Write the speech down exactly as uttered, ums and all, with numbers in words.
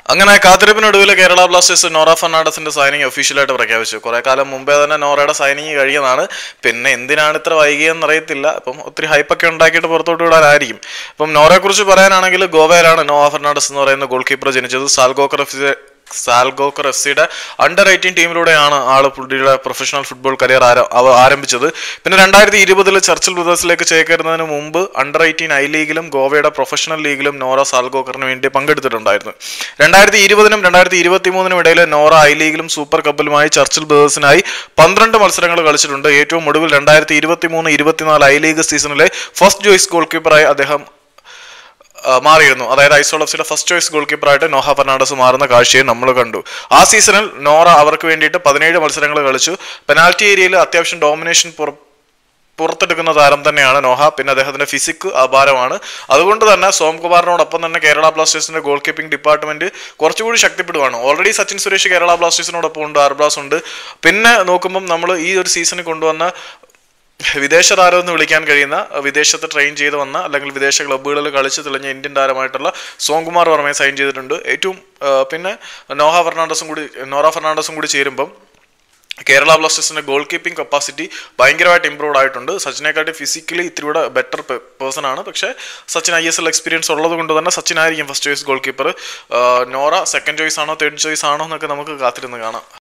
അങ്ങനെ കാത്തിരിപ്പിനൊടുവിൽ കേരള ബ്ലാസ്റ്റേഴ്സ് നോറ ഫെർണാണ്ടസിന്റെ സൈനിങ് ഒഫീഷ്യലായിട്ട് പ്രഖ്യാപിച്ചു. കുറെ കാലം മുമ്പേ തന്നെ നോറയുടെ സൈനിങ് കഴിയുന്നതാണ്. പിന്നെ എന്തിനാണ് ഇത്ര വൈകിയെന്ന് അറിയത്തില്ല. അപ്പം ഒത്തിരി ഹൈപ്പൊക്കെ ഉണ്ടാക്കിയിട്ട് പുറത്തോട്ട് വിടാനായിരിക്കും. അപ്പം നോറയെ കുറിച്ച് പറയാനാണെങ്കിൽ ഗോവയിലാണ് നോവ ഫെർണാണ്ടസ് എന്ന് പറയുന്ന ഗോൾ കീപ്പർ ജനിച്ചത്. സാൽഗോക്കർ സാൽഗോക്കർ എഫ് സിയുടെ അണ്ടർ എയ്റ്റീൻ ടീമിലൂടെയാണ് ആൾ പുള്ളിയുടെ പ്രൊഫഷണൽ ഫുട്ബോൾ കരിയർ ആരംഭിച്ചത്. പിന്നെ രണ്ടായിരത്തി ഇരുപതിൽ ചർച്ചിൽ ബ്രദേഴ്സിലേക്ക് ചേക്കേറുന്നതിന് മുമ്പ് അണ്ടർ എയ്റ്റീൻ ഐ ലീഗിലും ഗോവയുടെ പ്രൊഫഷണൽ ലീഗിലും നോറ സാൽഗോക്കറിന് വേണ്ടി പങ്കെടുത്തിട്ടുണ്ടായിരുന്നു. രണ്ടായിരത്തി ഇരുപതിനും രണ്ടായിരത്തി ഇരുപത്തി മൂന്നിനും ഇടയിൽ നോറ ഐ ലീഗിലും സൂപ്പർ കപ്പിലുമായി ചർച്ചിൽ ബ്രദേഴ്സിനായി പന്ത്രണ്ട് മത്സരങ്ങൾ കളിച്ചിട്ടുണ്ട്. ഏറ്റവും ഒടുവിൽ രണ്ടായിരത്തി ഇരുപത്തി മൂന്ന് ഇരുപത്തിനാല് ഐ ലീഗ് സീസണിലെ ഫസ്റ്റ് ചോയ്സ് ഗോൾ കീപ്പറായി അദ്ദേഹം മാറിയിരുന്നു. അതായത് ഐസോൾ എഫ് സിയുടെ ഫസ്റ്റ് ചോയ്സ് ഗോൾ കീപ്പറായിട്ട് നോഹ ഫെർണാണ്ടസ് മാറുന്ന കാഴ്ചയും നമ്മൾ കണ്ടു. ആ സീസണിൽ നോറ അവർക്ക് വേണ്ടിയിട്ട് പതിനേഴ് മത്സരങ്ങൾ കളിച്ചു. പെനാൽറ്റി ഏരിയയിൽ അത്യാവശ്യം ഡോമിനേഷൻ പുറത്തെടുക്കുന്ന താരം തന്നെയാണ് നോഹ. പിന്നെ അദ്ദേഹത്തിന്റെ ഫിസിക് അപാരമാണ്. അതുകൊണ്ട് തന്നെ സോംകുമാറിനോടൊപ്പം തന്നെ കേരള ബ്ലാസ്റ്റേഴ്സിന്റെ ഗോൾ കീപ്പിംഗ് ഡിപ്പാർട്ട്മെന്റ് കുറച്ചുകൂടി ശക്തിപ്പെടുവാണ്. ഓൾറെഡി സച്ചിൻ സുരേഷ് കേരള ബ്ലാസ്റ്റേഴ്സിനോടൊപ്പം ഉണ്ട്, ആർബ്ലാസ് ഉണ്ട്. പിന്നെ നോക്കുമ്പം നമ്മൾ ഈ ഒരു സീസണിൽ കൊണ്ടുവന്ന വിദേശ താരം എന്ന് വിളിക്കാൻ കഴിയുന്ന, വിദേശത്ത് ട്രെയിൻ ചെയ്ത് വന്ന അല്ലെങ്കിൽ വിദേശ ക്ലബ്ബുകളിൽ കളിച്ച് തെളിഞ്ഞ ഇന്ത്യൻ താരമായിട്ടുള്ള സോംകുമാർ വർമ്മയെ സൈൻ ചെയ്തിട്ടുണ്ട്. ഏറ്റവും പിന്നെ നോഹ ഫെർണാണ്ടസും കൂടി നോറ ഫെർണാണ്ടസും കൂടി ചേരുമ്പം കേരള ബ്ലാസ്റ്റേഴ്സിന്റെ ഗോൾ കീപ്പിംഗ് കപ്പാസിറ്റി ഭയങ്കരമായിട്ട് ഇമ്പ്രൂവ്ഡ് ആയിട്ടുണ്ട്. സച്ചിനെക്കാട്ടി ഫിസിക്കലി ഇത്തിരിയുടെ ബെറ്റർ പേഴ്സൺ ആണ്. പക്ഷേ Sachin I S L experience ഉള്ളത് കൊണ്ട് തന്നെ സച്ചിൻ ആയിരിക്കും first choice goalkeeper. Nora second choice ആണോ തേർഡ് ചോയ്സ് ആണോ എന്നൊക്കെ നമുക്ക് കാത്തിരുന്ന് കാണാം.